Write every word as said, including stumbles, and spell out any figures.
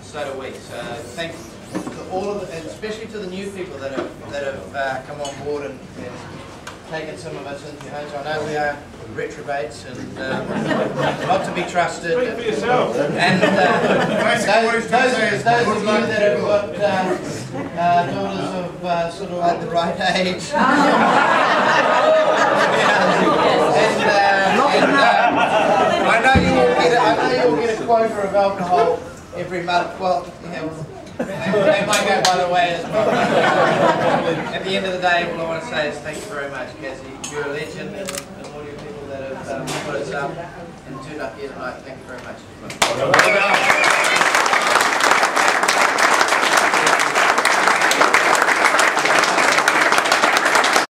so do we. So thank you to all of the, and especially to the new people that have that have uh, come on board and, and taken some of us into your homes. I know we are retrobates and um, not to be trusted. Speak for yourself. And uh, those, those, those of you that have got uh, uh, daughters of uh, sort of at the right age. and, uh, and uh, I know you will get a, I know you will get a quota of alcohol every month. Well, you know, they might go by the way as well. At the end of the day, all I want to say is thank you very much, Cassie. You're a legend, and, and all your people that have um, put us up and turned up here tonight. Thank you very much.